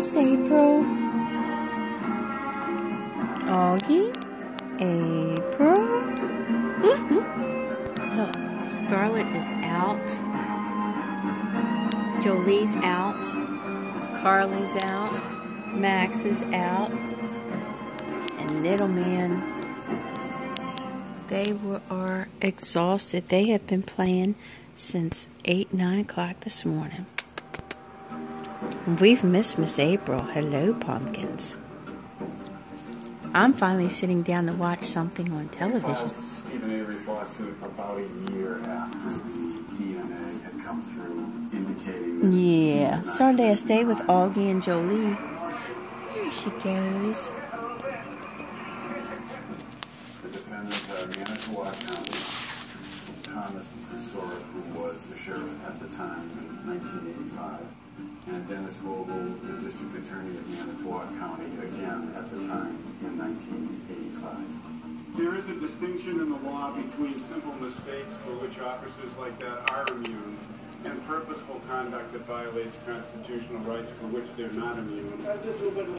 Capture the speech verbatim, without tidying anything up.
Miss April. Augie. April. Look, Scarlett is out. Jolie's out. Carly's out. Max is out. And little man, they were, are exhausted. They have been playing since eight, nine o'clock this morning. We've missed Miss April. Hello, pumpkins. I'm finally sitting down to watch something on television. Stephen Avery's lawsuit about a year after the D N A had come through, indicating. Yeah, it's our last day with Augie and Jolie. There she goes. The defendants are Manitowoc County, Thomas Broussard, who was the sheriff at the time in nineteen eighty-five, and Dennis Vogel, the district attorney of Manitowoc County, again at the time in nineteen eighty-five. There is a distinction in the law between simple mistakes for which officers like that are immune and purposeful conduct that violates constitutional rights for which they're not immune.